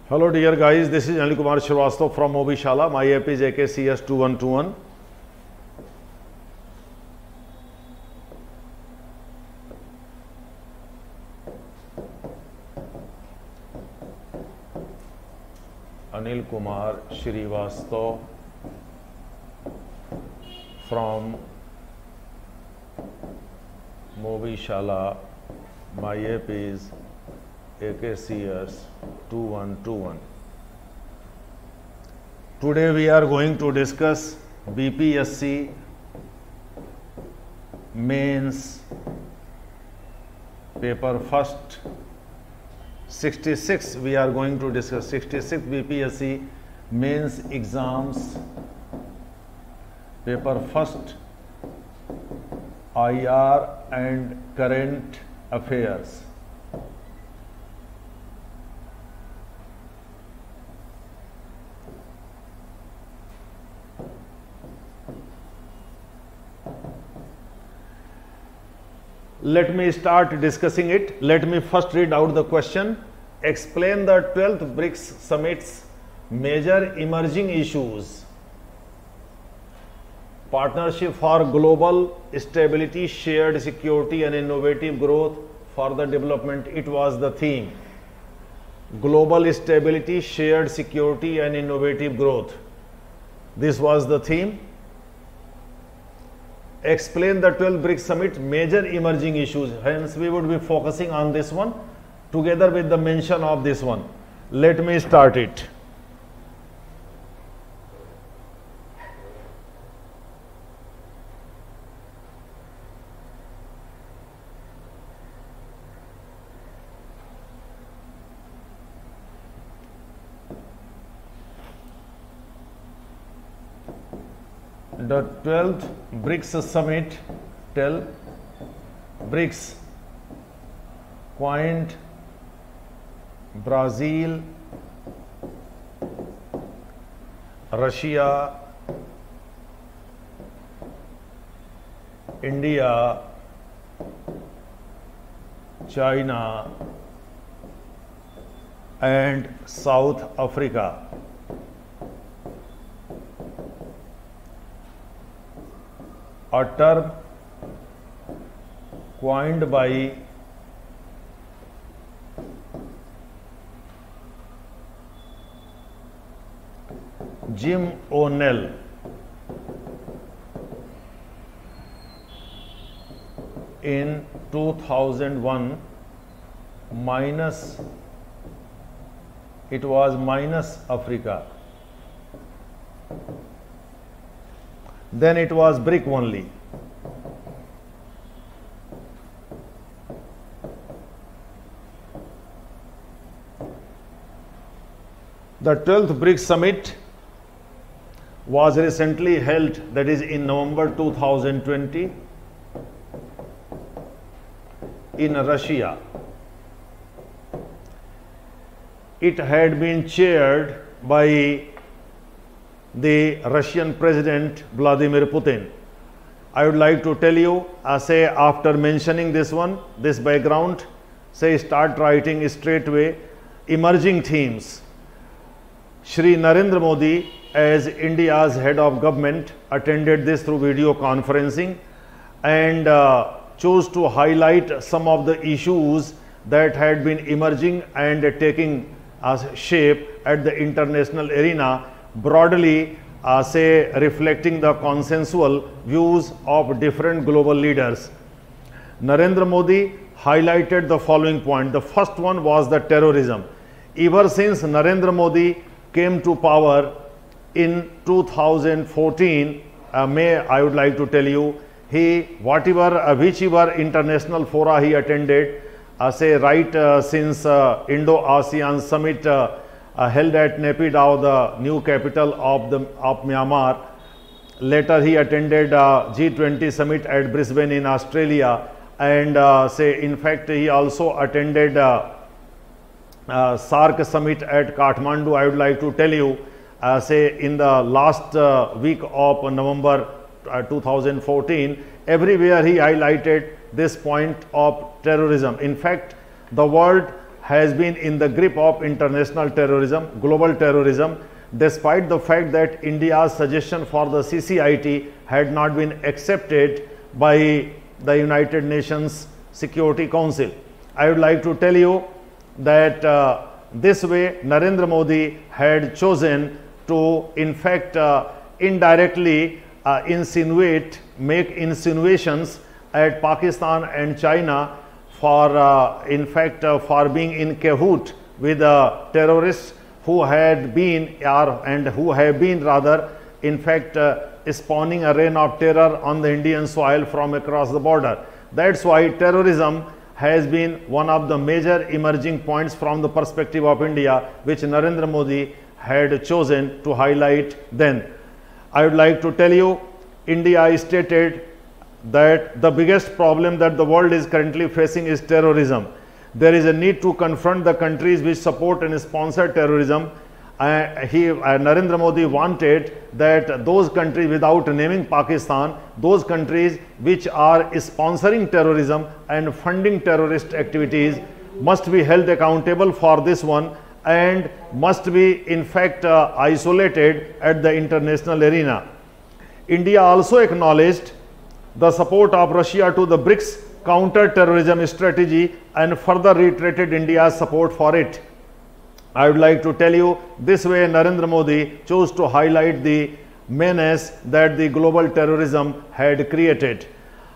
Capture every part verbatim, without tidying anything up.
Hello dear guys, this is Anil Kumar Shrivastava from Mobishala. My app is A K C S two one two one. Anil Kumar Shrivastava from Mobishala. My app is A K C S two one two one. Today we are going to discuss B P S C mains paper first sixty-six. We are going to discuss sixty-six B P S C mains exams paper first, I R and current affairs. Let me start discussing it. Let me first read out the question. Explain the twelfth BRICS Summit's major emerging issues. Partnership for global stability, shared security and innovative growth for the development. It was the theme. Global stability, shared security and innovative growth. This was the theme. Explain the twelfth BRICS Summit major emerging issues. Hence, we would be focusing on this one together with the mention of this one. Let me start it. The twelfth BRICS Summit, tell BRICS, coined Brazil, Russia, India, China and South Africa. A term coined by Jim O'Neill in two thousand one, minus, it was minus Africa. Then it was BRIC only. The twelfth BRICS Summit was recently held, that is in November two thousand twenty in Russia. It had been chaired by the Russian President Vladimir Putin. I would like to tell you, uh, say after mentioning this one, this background, say start writing straight away. Emerging themes. Shri Narendra Modi, as India's head of government, attended this through video conferencing and uh, chose to highlight some of the issues that had been emerging and taking uh, shape at the international arena, broadly uh, say reflecting the consensual views of different global leaders. Narendra Modi highlighted the following point. The first one was the terrorism. Ever since Narendra Modi came to power in two thousand fourteen, uh, May, I would like to tell you, he whatever uh, whichever international fora he attended, uh, say right uh, since uh, Indo-ASEAN summit uh, Uh, held at Naypyidaw, the new capital of the of Myanmar. Later he attended uh, G twenty summit at Brisbane in Australia, and uh, say in fact he also attended uh, uh, SAARC summit at Kathmandu. I would like to tell you, uh, say in the last uh, week of November uh, two thousand fourteen, everywhere he highlighted this point of terrorism. In fact, the world has been in the grip of international terrorism, global terrorism, despite the fact that India's suggestion for the C C I T had not been accepted by the United Nations Security Council. I would like to tell you that uh, this way Narendra Modi had chosen to, in fact, uh, indirectly uh, insinuate, make insinuations at Pakistan and China for, uh, in fact, uh, for being in cahoot with uh, terrorists who had been, or, and who have been rather, in fact, uh, spawning a reign of terror on the Indian soil from across the border. That's why terrorism has been one of the major emerging points from the perspective of India, which Narendra Modi had chosen to highlight then. I would like to tell you, India stated that the biggest problem that the world is currently facing is terrorism. There is a need to confront the countries which support and sponsor terrorism. Uh, he, uh, Narendra Modi wanted that those countries, without naming Pakistan, those countries which are sponsoring terrorism and funding terrorist activities must be held accountable for this one and must be, in fact, uh, isolated at the international arena. India also acknowledged the support of Russia to the BRICS counter-terrorism strategy and further reiterated India's support for it. I would like to tell you, this way Narendra Modi chose to highlight the menace that the global terrorism had created.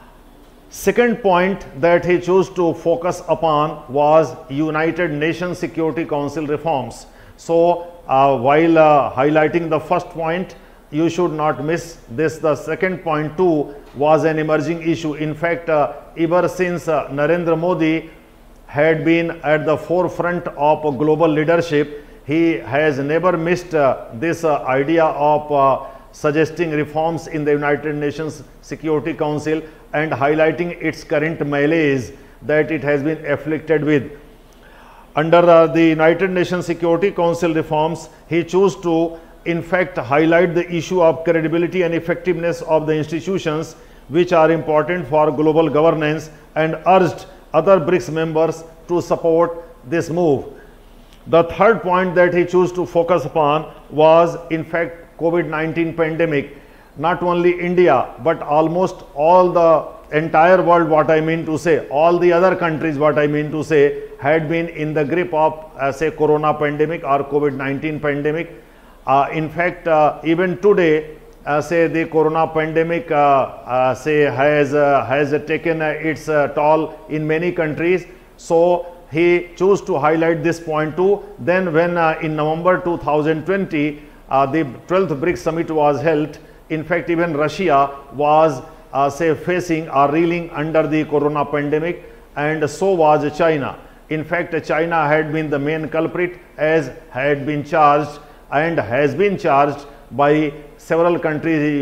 Second point that he chose to focus upon was United Nations Security Council reforms. So uh, while uh, highlighting the first point, you should not miss this. The second point too was an emerging issue. In fact, uh, ever since uh, Narendra Modi had been at the forefront of global leadership, he has never missed uh, this uh, idea of uh, suggesting reforms in the United Nations Security Council and highlighting its current malaise that it has been afflicted with. Under uh, the United Nations Security Council reforms, he chose to, in fact, highlight the issue of credibility and effectiveness of the institutions which are important for global governance and urged other BRICS members to support this move. The third point that he chose to focus upon was, in fact, COVID nineteen pandemic. Not only India, but almost all the entire world, what I mean to say, all the other countries, what I mean to say, had been in the grip of, uh, say, Corona pandemic or COVID nineteen pandemic. Uh, in fact, uh, even today, uh, say the Corona pandemic, uh, uh, say has uh, has taken uh, its uh, toll in many countries. So he chose to highlight this point too. Then, when uh, in November two thousand twenty, uh, the twelfth BRICS summit was held. In fact, even Russia was uh, say facing or reeling under the Corona pandemic, and so was China. In fact, China had been the main culprit, as had been charged and has been charged by several countries,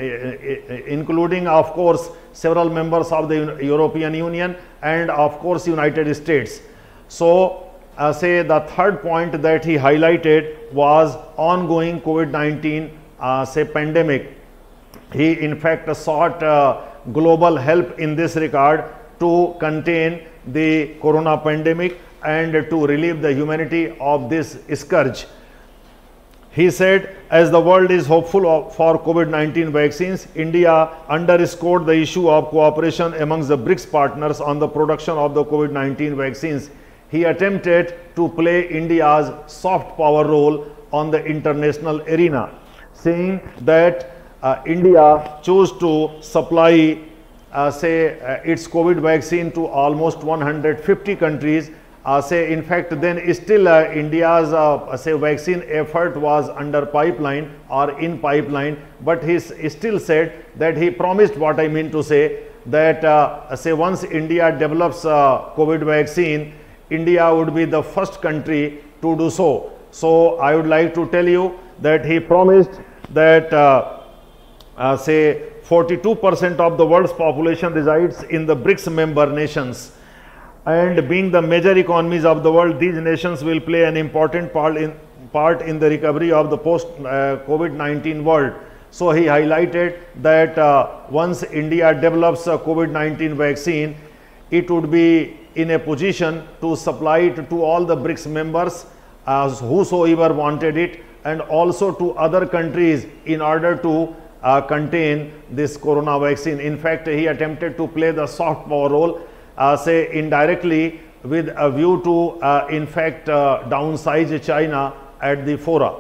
including, of course, several members of the European Union and, of course, United States. So, uh, say the third point that he highlighted was ongoing COVID nineteen uh, say pandemic. He, in fact, sought uh, global help in this regard to contain the Corona pandemic and to relieve the humanity of this scourge. He said, as the world is hopeful of, for COVID nineteen vaccines, India underscored the issue of cooperation amongst the BRICS partners on the production of the COVID nineteen vaccines. He attempted to play India's soft power role on the international arena, saying that uh, India chose to supply, uh, say, uh, its COVID vaccine to almost one hundred fifty countries. Uh, say, in fact, then still uh, India's uh, say vaccine effort was under pipeline or in pipeline, but he still said that he promised, what I mean to say, that uh, say once India develops uh, COVID vaccine, India would be the first country to do so. So I would like to tell you that he promised that uh, uh, say forty-two percent of the world's population resides in the BRICS member nations. And being the major economies of the world, these nations will play an important part in, part in the recovery of the post-COVID nineteen world. So he highlighted that uh, once India develops a COVID nineteen vaccine, it would be in a position to supply it to all the BRICS members as whosoever wanted it, and also to other countries in order to uh, contain this corona vaccine. In fact, he attempted to play the soft power role, uh, say indirectly, with a view to uh, in fact uh, downsize China at the fora,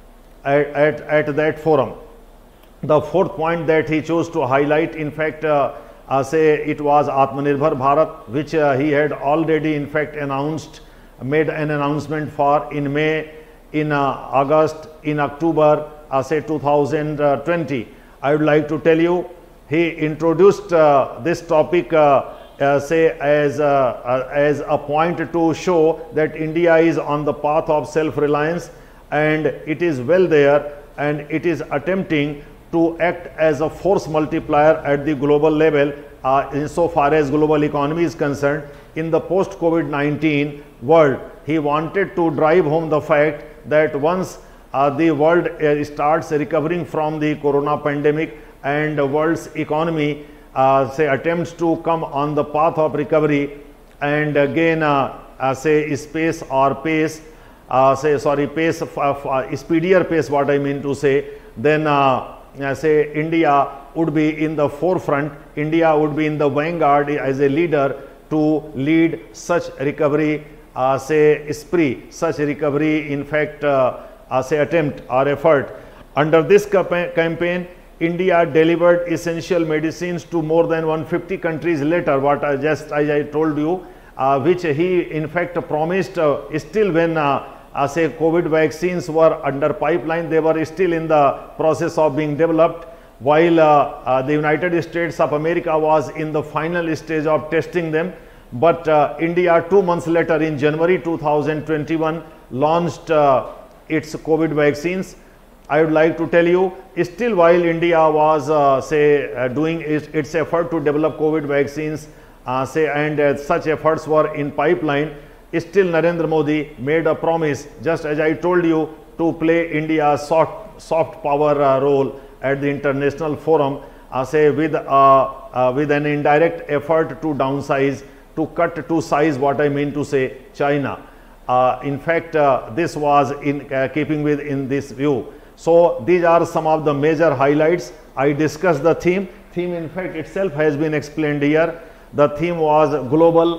at, at, at that forum. The fourth point that he chose to highlight, in fact, uh, uh, say it was Atmanirbhar Bharat, which uh, he had already in fact announced, made an announcement for in May, in uh, August, in October, uh, say two thousand twenty. I would like to tell you, he introduced uh, this topic uh, uh, say as, uh, uh, as a point to show that India is on the path of self-reliance, and it is well there, and it is attempting to act as a force multiplier at the global level uh, insofar as global economy is concerned. In the post COVID nineteen world, he wanted to drive home the fact that once uh, the world uh, starts recovering from the corona pandemic and the world's economy uh, say attempts to come on the path of recovery and again uh, uh, say space or pace, uh, say sorry pace, uh, uh, speedier pace, what I mean to say, then uh, Uh, say India would be in the forefront, India would be in the vanguard as a leader to lead such recovery, uh, say spree, such recovery in fact uh, uh, say attempt or effort. Under this campaign, India delivered essential medicines to more than one hundred fifty countries later, what I just as I told you, uh, which he in fact promised uh, still when uh, Uh, say COVID vaccines were under pipeline, they were still in the process of being developed, while uh, uh, the United States of America was in the final stage of testing them. But uh, India two months later in January two thousand twenty-one launched uh, its COVID vaccines. I would like to tell you, still while India was uh, say uh, doing its, its effort to develop COVID vaccines, uh, say and uh, such efforts were in pipeline, still Narendra Modi made a promise, just as I told you, to play India's soft, soft power uh, role at the international forum, uh, say with, uh, uh, with an indirect effort to downsize, to cut to size, what I mean to say, China. Uh, in fact, uh, this was in uh, keeping with in this view. So these are some of the major highlights. I discussed the theme. Theme in fact itself has been explained here. The theme was global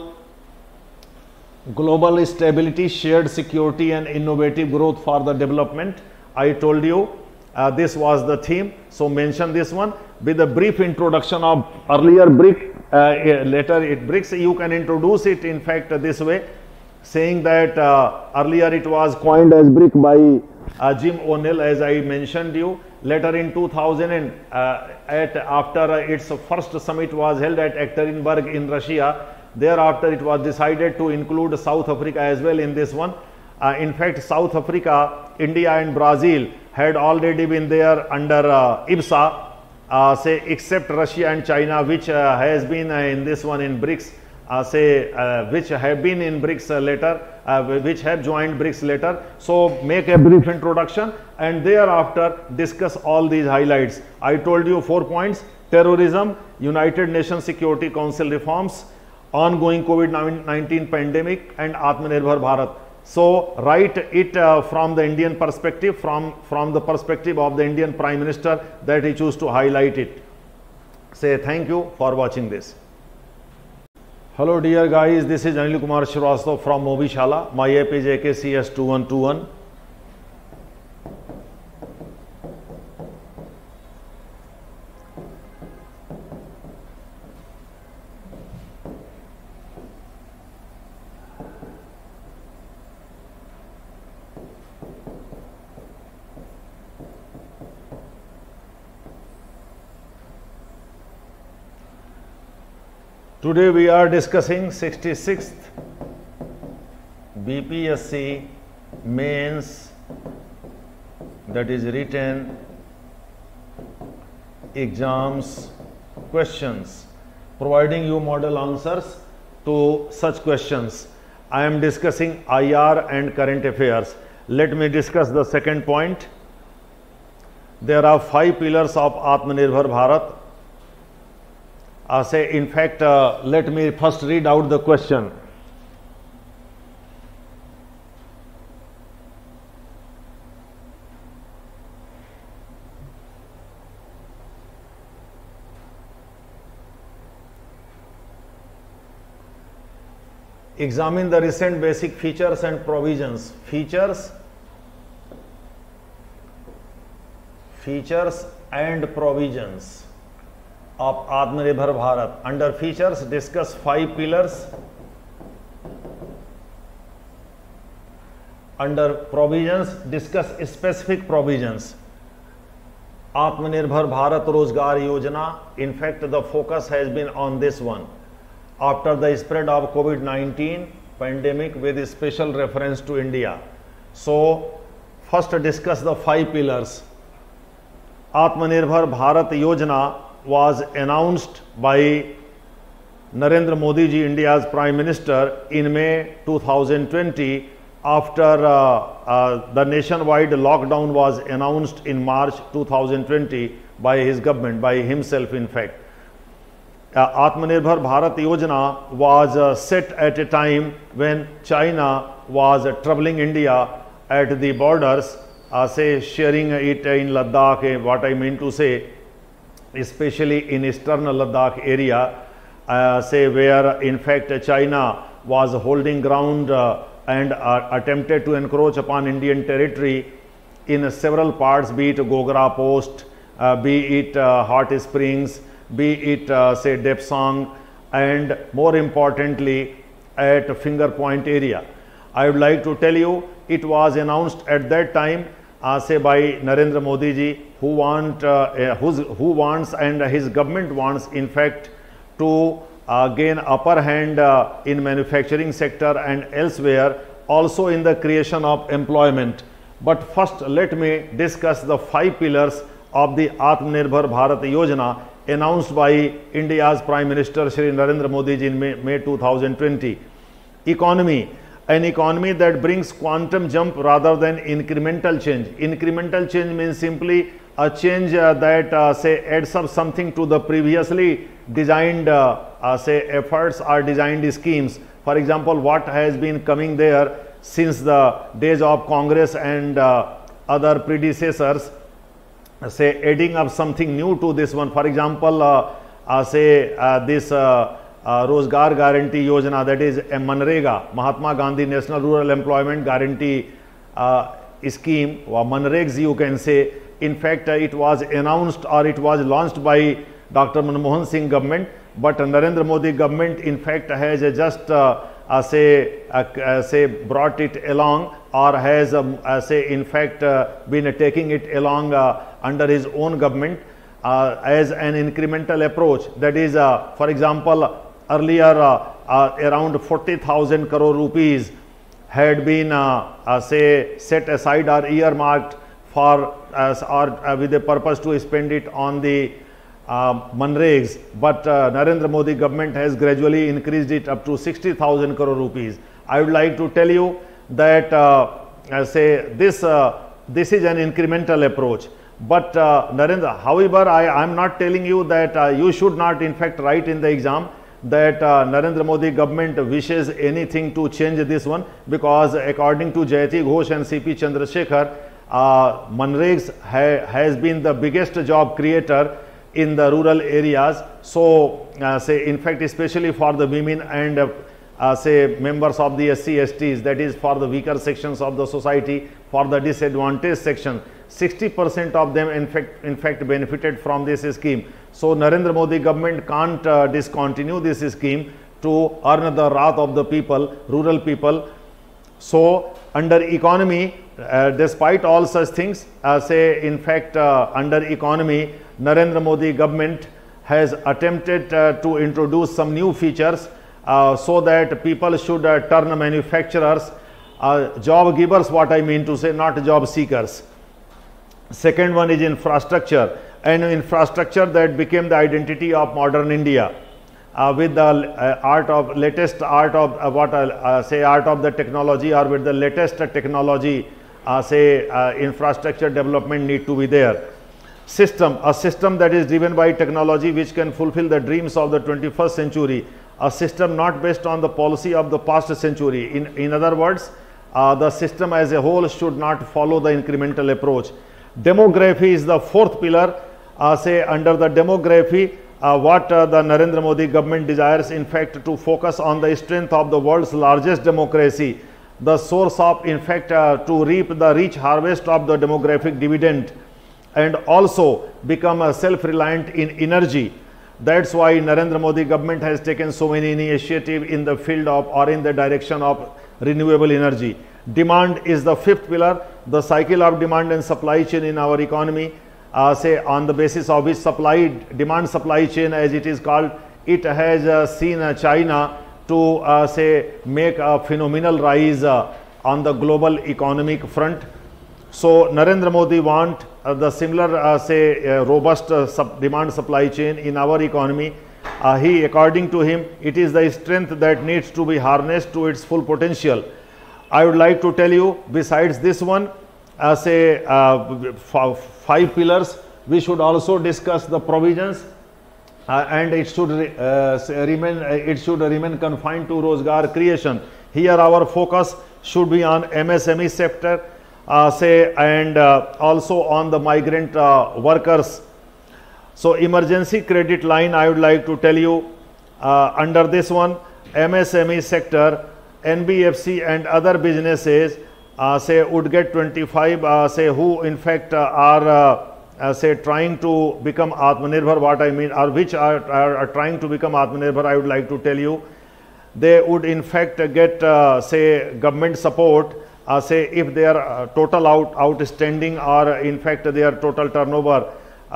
Global stability, shared security and innovative growth for the development. I told you uh, this was the theme, so mention this one with a brief introduction of earlier BRIC, uh, later it BRICS. You can introduce it in fact uh, this way, saying that uh, earlier it was coined as BRIC by uh, Jim O'Neill, as I mentioned you. Later in two thousand and uh, at after uh, its first summit was held at Ekaterinburg in Russia. Thereafter, it was decided to include South Africa as well in this one. Uh, in fact, South Africa, India and Brazil had already been there under uh, I B S A, uh, say except Russia and China, which uh, has been uh, in this one in BRICS, uh, say uh, which have been in BRICS uh, later, uh, which have joined BRICS later. So make a brief introduction and thereafter discuss all these highlights. I told you four points: terrorism, United Nations Security Council reforms, ongoing COVID nineteen pandemic, and Atmanirbhar Bharat. So write it uh, from the Indian perspective, from, from the perspective of the Indian Prime Minister, that he chose to highlight it. Say thank you for watching this. Hello dear guys, this is Anil Kumar Shrivastava from Mobishala. My app is A K C S two one two one. Today we are discussing sixty-sixth B P S C mains, that is written exams questions, providing you model answers to such questions. I am discussing I R and current affairs. Let me discuss the second point. There are five pillars of Atmanirbhar Bharat. Uh, say, in fact, uh, let me first read out the question. Examine the recent basic features and provisions. Features, features and provisions of Atmanirbhar Bharat. Under features, discuss five pillars. Under provisions, discuss specific provisions. Atmanirbhar Bharat Rozgar Yojana. In fact, the focus has been on this one. After the spread of COVID nineteen pandemic with special reference to India. So, first discuss the five pillars. Atmanirbhar Bharat Yojana was announced by Narendra Modi ji, India's Prime Minister, in May two thousand twenty after uh, uh, the nationwide lockdown was announced in March two thousand twenty by his government, by himself in fact. Uh, Atmanirbhar Bharat Yojana was uh, set at a time when China was uh, troubling India at the borders, uh, say sharing it in Ladakh, uh, what I mean to say, especially in eastern Ladakh area, uh, say where in fact China was holding ground uh, and uh, attempted to encroach upon Indian territory in uh, several parts, be it Gogra Post, uh, be it uh, Hot Springs, be it uh, say Depsang, and more importantly at Finger Point area. I would like to tell you, it was announced at that time uh, say by Narendra Modi ji, who want uh, who's, who wants and his government wants in fact to uh, gain upper hand uh, in manufacturing sector and elsewhere, also in the creation of employment. But first let me discuss the five pillars of the Atmanirbhar Bharat Yojana announced by India's Prime Minister Shri Narendra Modi ji in May, May two thousand twenty. Economy, an economy that brings quantum jump rather than incremental change. Incremental change means simply a change uh, that uh, say adds up something to the previously designed uh, uh, say efforts or designed schemes. For example, what has been coming there since the days of Congress and uh, other predecessors, say adding up something new to this one. For example, uh, uh, say uh, this uh, uh, Rozgar Guarantee Yojana, that is a Manrega, Mahatma Gandhi National Rural Employment Guarantee uh, scheme, or Manregs you can say. In fact, uh, it was announced or it was launched by Doctor Manmohan Singh government, but Narendra Modi government in fact has uh, just uh, uh, say uh, uh, say brought it along, or has um, uh, say in fact uh, been uh, taking it along uh, under his own government uh, as an incremental approach. That is, uh, for example, earlier uh, uh, around forty thousand crore rupees had been uh, uh, say set aside or earmarked for as or uh, with the purpose to spend it on the uh, Manregs, but uh, Narendra Modi government has gradually increased it up to sixty thousand crore rupees. I would like to tell you that uh, uh, say this uh, this is an incremental approach. But uh, Narendra, however, I am not telling you that uh, you should not in fact write in the exam that uh, Narendra Modi government wishes anything to change this one, because according to Jayati Ghosh and C P Chandrasekhar, uh, Manregs ha has been the biggest job creator in the rural areas. So uh, say in fact especially for the women and uh, Uh, say members of the S C S Ts, that is for the weaker sections of the society, for the disadvantaged section, sixty percent of them in fact in fact benefited from this scheme. So Narendra Modi government can't uh, discontinue this scheme to earn the wrath of the people, rural people. So under economy, uh, despite all such things, uh, say in fact uh, under economy, Narendra Modi government has attempted uh, to introduce some new features Uh, so that people should uh, turn manufacturers uh, job givers, what I mean to say, not job seekers. Second one is infrastructure, and infrastructure that became the identity of modern India uh, with the uh, art of latest art of uh, what I uh, say art of the technology, or with the latest technology, uh, say uh, infrastructure development need to be there. system, a system that is driven by technology which can fulfill the dreams of the twenty-first century, a system not based on the policy of the past century. In, in other words, uh, the system as a whole should not follow the incremental approach. Demography is the fourth pillar. Uh, say under the demography, uh, what uh, the Narendra Modi government desires, in fact, to focus on the strength of the world's largest democracy, the source of, in fact, uh, to reap the rich harvest of the demographic dividend, and also become uh, self-reliant in energy. That's why Narendra Modi government has taken so many initiatives in the field of or in the direction of renewable energy. Demand is the fifth pillar, the cycle of demand and supply chain in our economy. Uh, say on the basis of which supply, demand supply chain as it is called, it has uh, seen uh, China to uh, say make a phenomenal rise uh, on the global economic front. So Narendra Modi want uh, the similar uh, say uh, robust uh, sub demand supply chain in our economy. Uh, he, according to him, it is the strength that needs to be harnessed to its full potential. I would like to tell you, besides this one, uh, say uh, five pillars, we should also discuss the provisions, uh, and it should uh, remain uh, it should remain confined to Rozgar creation. Here our focus should be on M S M E sector, uh, say, and uh, also on the migrant uh, workers. So emergency credit line, I would like to tell you, uh, under this one, M S M E sector, N B F C and other businesses uh, say would get twenty-five, uh, say who in fact uh, are uh, uh, say trying to become Atmanirbhar, what I mean, or which are, are, are trying to become Atmanirbhar, I would like to tell you, they would in fact get uh, say government support, uh, say if their uh, total out outstanding or in fact their total turnover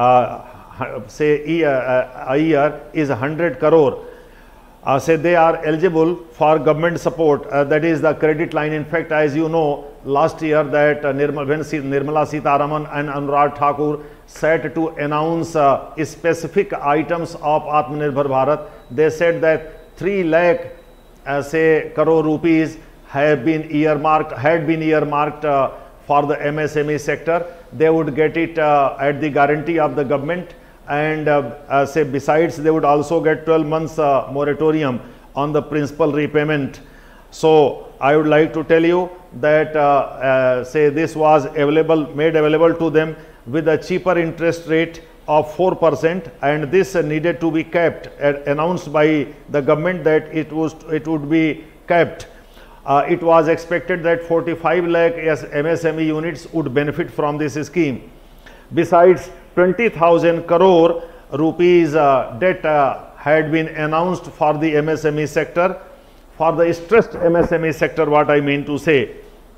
uh, say year, a year is one hundred crore. Uh, say they are eligible for government support, uh, that is the credit line. In fact, as you know, last year that uh, Nirmal, when Nirmala Sitharaman and Anurag Thakur said to announce uh, specific items of Atmanirbhar Bharat, they said that three lakh uh, say crore rupees have been earmarked, had been earmarked uh, for the M S M E sector. They would get it uh, at the guarantee of the government. And uh, uh, say besides they would also get twelve months uh, moratorium on the principal repayment. So I would like to tell you that uh, uh, say this was available, made available to them with a cheaper interest rate of four percent, and this uh, needed to be kept, uh, announced by the government that it was it would be kept. Uh, it was expected that forty-five lakh M S M E units would benefit from this scheme. Besides, twenty thousand crore rupees uh, debt uh, had been announced for the M S M E sector, for the stressed M S M E sector, what I mean to say.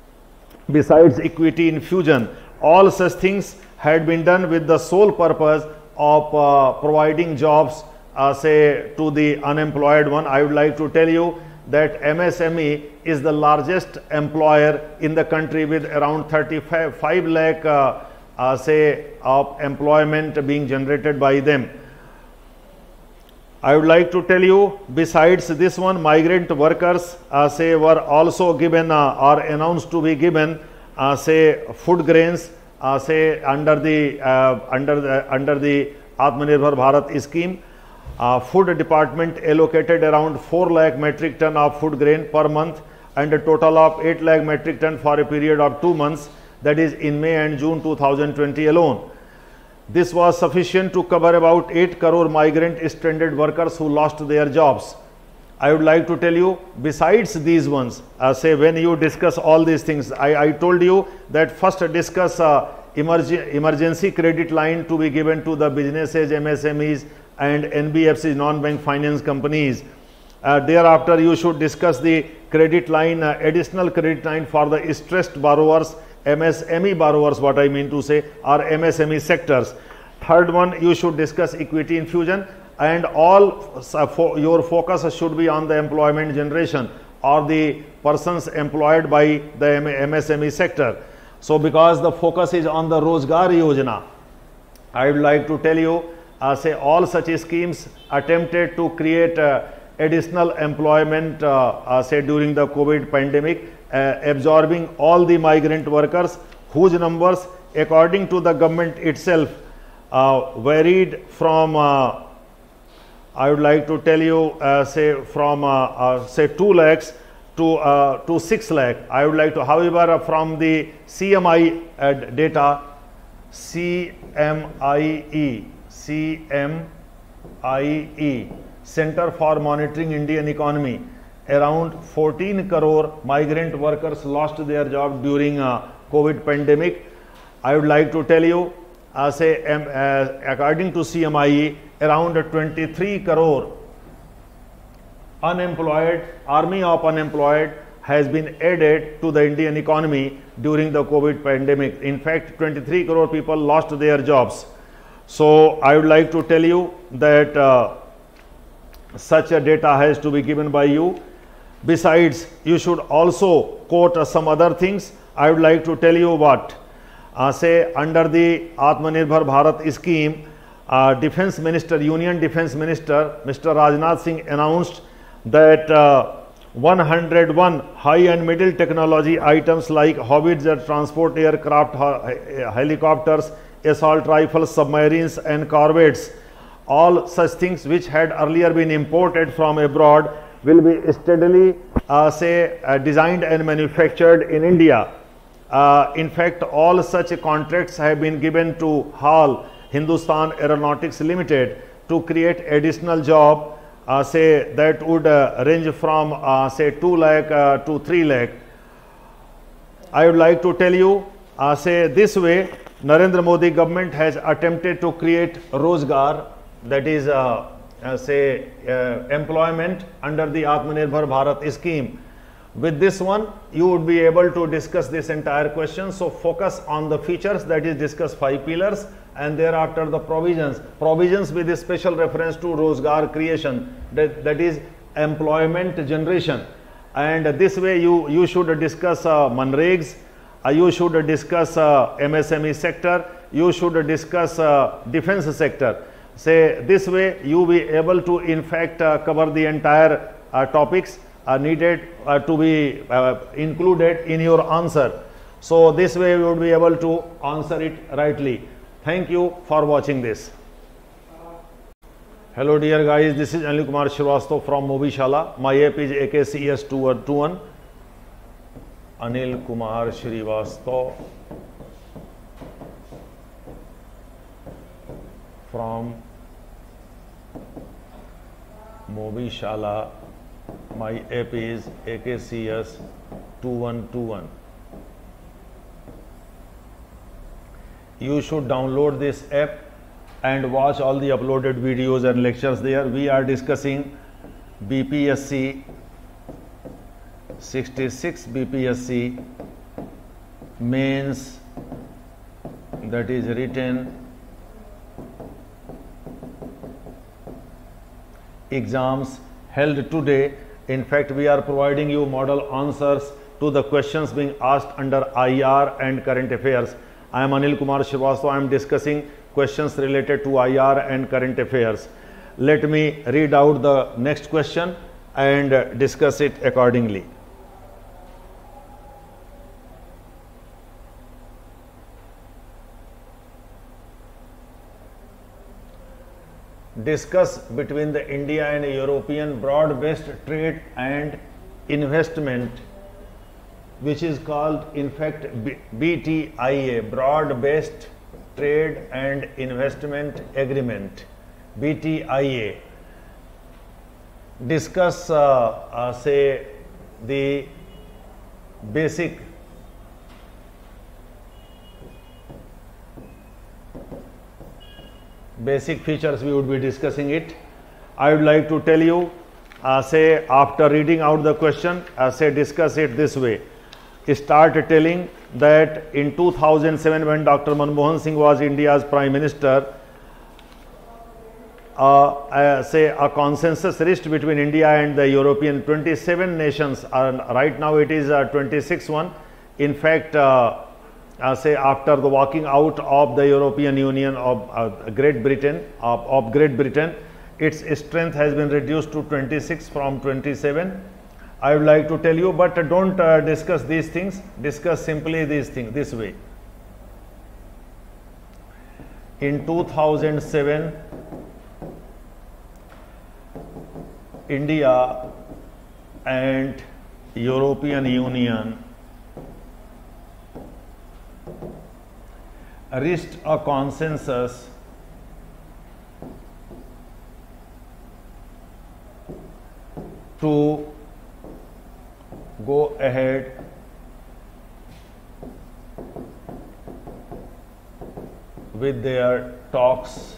Besides equity infusion, all such things had been done with the sole purpose of uh, providing jobs, uh, say, to the unemployed one. I would like to tell you that M S M E is the largest employer in the country with around thirty-five lakh uh, Uh, say of employment being generated by them. I would like to tell you, besides this one, migrant workers uh, say were also given uh, or announced to be given uh, say food grains uh, say under the uh, under the under the Atmanirbhar Bharat scheme. Uh, food department allocated around four lakh metric ton of food grain per month and a total of eight lakh metric ton for a period of two months. That is in May and June two thousand twenty alone. This was sufficient to cover about eight crore migrant stranded workers who lost their jobs. I would like to tell you, besides these ones, uh, say when you discuss all these things, I, I told you that first discuss uh, emerg emergency credit line to be given to the businesses, M S M Es and N B F Cs, non-bank finance companies. Uh, thereafter, you should discuss the credit line, uh, additional credit line for the stressed borrowers, M S M E borrowers, what I mean to say, are M S M E sectors. Third one, you should discuss equity infusion, and all uh, fo your focus should be on the employment generation or the persons employed by the M S M E sector. So because the focus is on the Rozgar Yojana, I would like to tell you, uh, say all such schemes attempted to create uh, additional employment, uh, uh, say during the COVID pandemic, Uh, absorbing all the migrant workers whose numbers, according to the government itself, uh, varied from, uh, I would like to tell you, uh, say from, uh, uh, say two lakhs to, uh, to six lakh. I would like to, however, uh, from the C M I uh, data, C M I E, C M I E, Center for Monitoring Indian Economy, around fourteen crore migrant workers lost their job during uh, COVID pandemic. I would like to tell you, uh, say, um, uh, according to C M I E, around twenty-three crore unemployed, army of unemployed has been added to the Indian economy during the COVID pandemic. In fact, twenty-three crore people lost their jobs. So I would like to tell you that uh, such a data has to be given by you. Besides, you should also quote uh, some other things. I would like to tell you what, uh, say under the Atmanirbhar Bharat scheme, uh, Defense Minister, Union Defense Minister, Mister Rajnath Singh announced that uh, one hundred one high and middle technology items like Howitzer transport aircraft, helicopters, assault rifles, submarines and corvettes, all such things which had earlier been imported from abroad will be steadily uh, say uh, designed and manufactured in India. Uh, in fact, all such contracts have been given to H A L, Hindustan Aeronautics Limited, to create additional job, uh, say that would uh, range from uh, say two lakh uh, to three lakh. I would like to tell you, uh, say this way, Narendra Modi government has attempted to create Rozgar, that is uh, uh, say uh, employment under the Atmanirbhar Bharat scheme. With this one, you would be able to discuss this entire question. So focus on the features, that is discuss five pillars, and thereafter the provisions. Provisions with a special reference to Rozgar creation, that, that is employment generation. And this way you, you should discuss uh, Manregs, uh, you should discuss uh, M S M E sector, you should discuss uh, defense sector. Say this way you will be able to in fact uh, cover the entire uh, topics are needed uh, to be uh, included in your answer. So this way you would be able to answer it rightly. Thank you for watching this. Hello dear guys, this is Anil Kumar Shrivastava from Movishala. My app is A K C S two one two one. Anil Kumar Shrivastava from Movishala. My app is A K C S two one two one. You should download this app and watch all the uploaded videos and lectures there. We are discussing B P S C, sixty-six B P S C mains, that is written exams held today. In fact, we are providing you model answers to the questions being asked under I R and current affairs. I am Anil Kumar Shrivastava. I am discussing questions related to I R and current affairs. Let me read out the next question and uh, discuss it accordingly. Discuss between the India and European broad-based trade and investment, which is called in fact B T I A, broad-based trade and investment agreement, B T I A. Discuss uh, uh, say the basic basic features. We would be discussing it. I would like to tell you, uh, say after reading out the question, uh, say discuss it this way. Start telling that in two thousand seven, when Doctor Manmohan Singh was India's Prime Minister, uh, uh, say a consensus reached between India and the European twenty-seven nations, and right now it is uh, twenty-six one. In fact, uh, Uh, say after the walking out of the European Union of uh, Great Britain, of, of Great Britain, its strength has been reduced to twenty-six from twenty-seven. I would like to tell you, but uh, don't uh, discuss these things, discuss simply these things this way. In two thousand seven, India and European Union reached a consensus to go ahead with their talks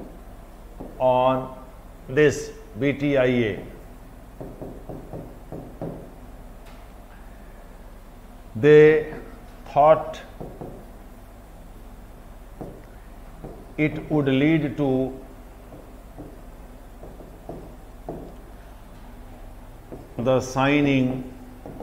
on this B T I A. They thought it would lead to the signing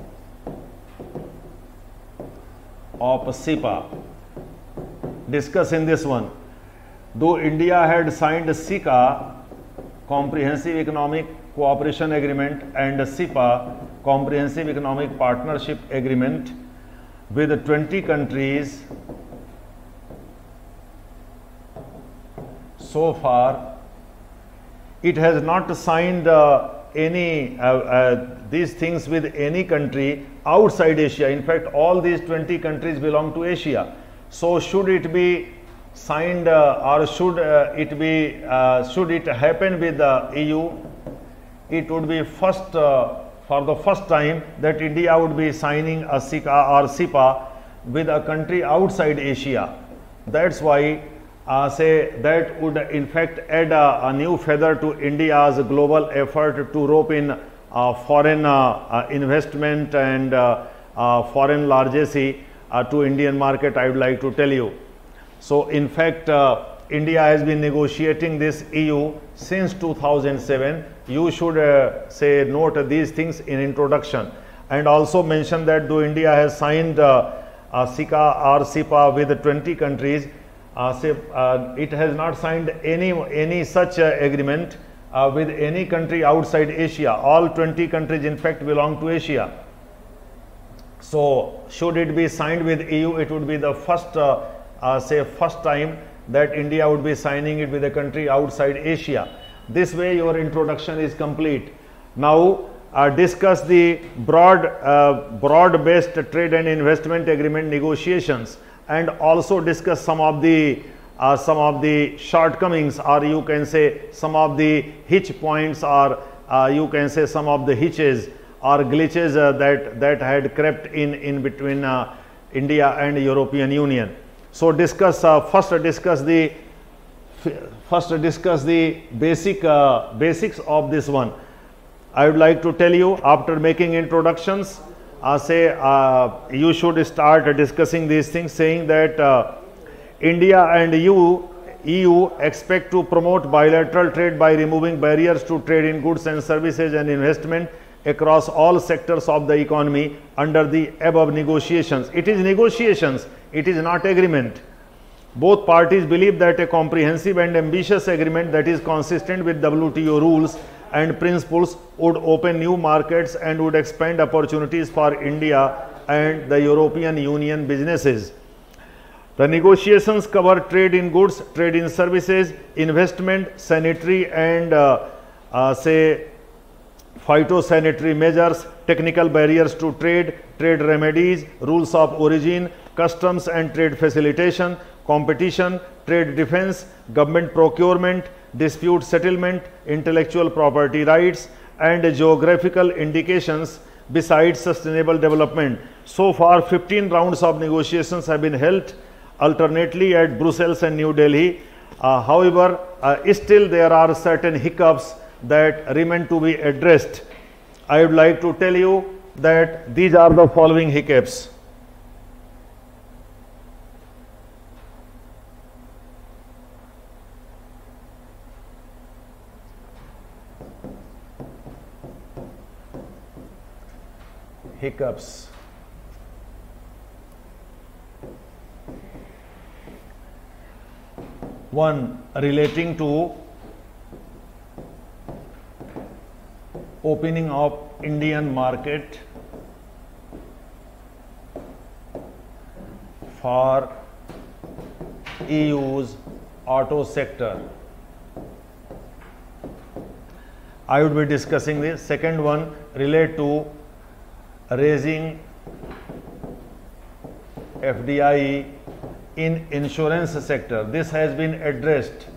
of C I P A. Discuss in this one. Though India had signed C I C A, Comprehensive Economic Cooperation Agreement, and C I P A, Comprehensive Economic Partnership Agreement, with twenty countries, so far it has not signed uh, any uh, uh, these things with any country outside Asia. In fact, all these twenty countries belong to Asia. So should it be signed uh, or should uh, it be uh, should it happen with the E U, it would be first uh, for the first time that India would be signing a C I C A or C I P A with a country outside Asia. That's why uh, say that would in fact add a, a new feather to India's global effort to rope in uh, foreign uh, uh, investment and uh, uh, foreign largesse uh, to Indian market, I would like to tell you. So in fact, uh, India has been negotiating this E U since two thousand seven. You should uh, say note these things in introduction, and also mention that though India has signed uh, uh, C I C A or C I P A with twenty countries, uh, say, uh, it has not signed any any such uh, agreement uh, with any country outside Asia. All twenty countries in fact belong to Asia. So should it be signed with E U, it would be the first uh, uh, say first time that India would be signing it with a country outside Asia. This way your introduction is complete. Now uh, discuss the broad uh, broad based trade and investment agreement negotiations, and also discuss some of the uh, some of the shortcomings, or you can say some of the hitch points, or uh, you can say some of the hitches or glitches uh, that that had crept in in between uh, India and European Union. So discuss uh, first discuss the first discuss the basic uh, basics of this one. I would like to tell you, after making introductions, uh, say uh, you should start discussing these things, saying that uh, India and E U, E U expect to promote bilateral trade by removing barriers to trade in goods and services and investment across all sectors of the economy under the above negotiations. It is negotiations, it is not agreement. Both parties believe that a comprehensive and ambitious agreement that is consistent with W T O rules and principles would open new markets and would expand opportunities for India and the European Union businesses. The negotiations cover trade in goods, trade in services, investment, sanitary and uh, uh, say phytosanitary measures, technical barriers to trade, trade remedies, rules of origin, customs and trade facilitation, competition, trade defense, government procurement, dispute settlement, intellectual property rights, and geographical indications, besides sustainable development. So far, fifteen rounds of negotiations have been held alternately at Brussels and New Delhi. Uh, however, uh, still there are certain hiccups that remain to be addressed. I would like to tell you that these are the following hiccups. Hiccups. One, relating to opening of Indian market for E U's auto sector. I would be discussing this. Second one relate to raising F D I in insurance sector. This has been addressed.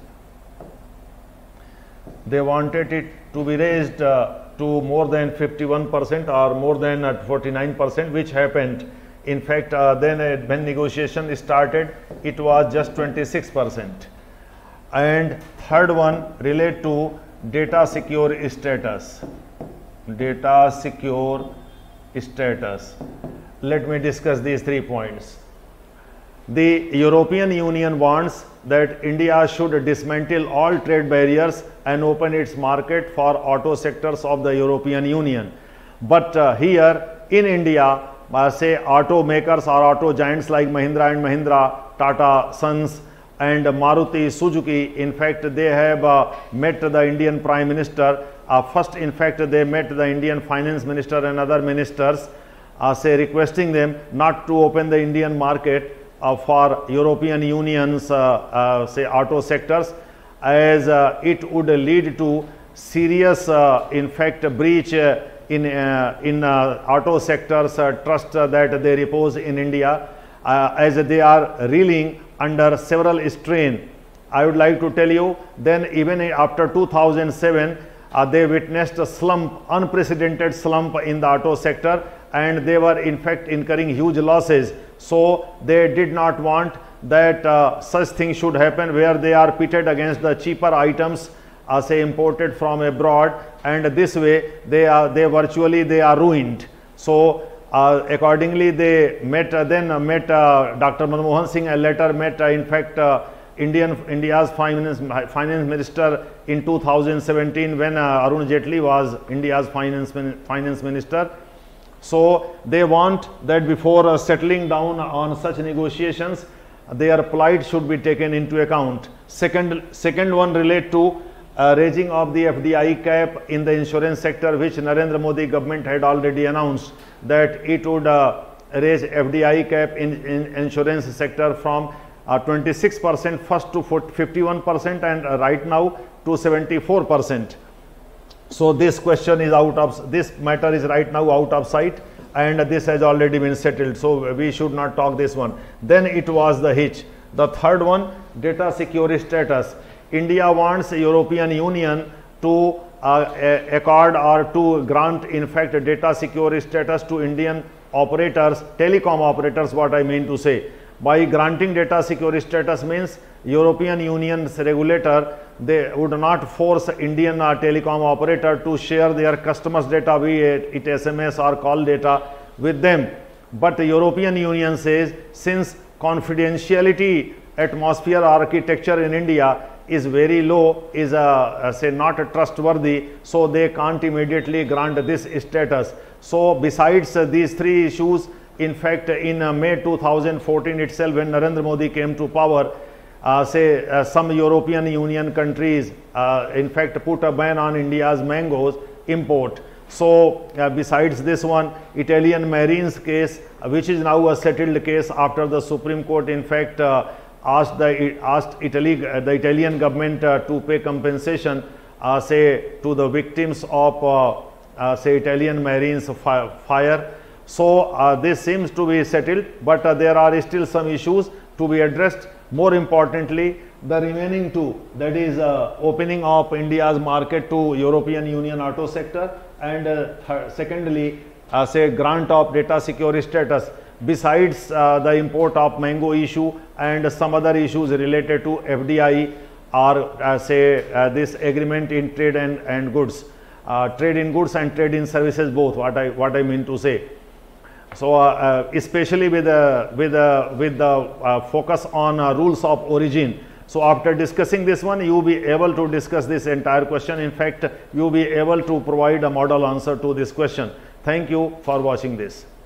They wanted it to be raised uh, to more than fifty-one percent or more than uh, forty-nine percent, which happened. In fact, uh, then uh, when negotiation started, it was just twenty-six percent. And third one relate to data secure status. Data secure status. Let me discuss these three points. The European Union wants that India should dismantle all trade barriers and open its market for auto sectors of the European Union. But uh, here in India, uh, say automakers or auto giants like Mahindra and Mahindra, Tata Sons and Maruti Suzuki, in fact, they have uh, met the Indian Prime Minister. Uh, first, in fact, they met the Indian Finance Minister and other ministers, uh, say requesting them not to open the Indian market Uh, for European Union's uh, uh, say auto sectors, as uh, it would lead to serious uh, in fact breach uh, in uh, in uh, auto sectors uh, trust uh, that they repose in India, uh, as they are reeling under several strain. I would like to tell you, then even after two thousand seven uh, they witnessed a slump, unprecedented slump in the auto sector, and they were in fact incurring huge losses. So they did not want that uh, such things should happen, where they are pitted against the cheaper items uh, say imported from abroad, and this way they are they virtually they are ruined. So uh, accordingly they met uh, then uh, met uh, Doctor Manmohan Singh, and later met uh, in fact uh, Indian India's finance finance minister in two thousand seventeen, when uh, Arun Jaitley was India's finance finance minister. So they want that before uh, settling down on such negotiations, their plight should be taken into account. Second, second one relate to uh, raising of the F D I cap in the insurance sector, which Narendra Modi government had already announced that it would uh, raise F D I cap in, in insurance sector from uh, twenty-six percent first to fifty-one percent, and uh, right now to seventy-four percent. So this question is out of, this matter is right now out of sight, and this has already been settled. So we should not talk this one. Then it was the hitch. The third one, data security status. India wants European Union to uh, accord or to grant in fact data security status to Indian operators, telecom operators, what I mean to say. By granting data security status means European Union's regulator, they would not force Indian uh, telecom operator to share their customers' data, be it S M S or call data, with them. But the European Union says, since confidentiality atmosphere architecture in India is very low, is uh, uh, say not trustworthy, so they can't immediately grant this status. So besides uh, these three issues, in fact, in uh, May two thousand fourteen itself, when Narendra Modi came to power, uh, say uh, some European Union countries, uh, in fact, put a ban on India's mangoes import. So uh, besides this one, Italian Marines case, uh, which is now a settled case after the Supreme Court, in fact, uh, asked the asked Italy, uh, the Italian government uh, to pay compensation, uh, say to the victims of uh, uh, say Italian Marines fi fire. So uh, this seems to be settled, but uh, there are still some issues to be addressed. More importantly, the remaining two, that is uh, opening of India's market to European Union auto sector, and uh, secondly, uh, say grant of data security status, besides uh, the import of mango issue and some other issues related to F D I, or uh, say uh, this agreement in trade and, and goods, uh, trade in goods and trade in services, both, what I, what I mean to say. So uh, uh, especially with uh, with uh, with the uh, focus on uh, rules of origin. So after discussing this one, you will be able to discuss this entire question. In fact, you will be able to provide a model answer to this question. Thank you for watching this.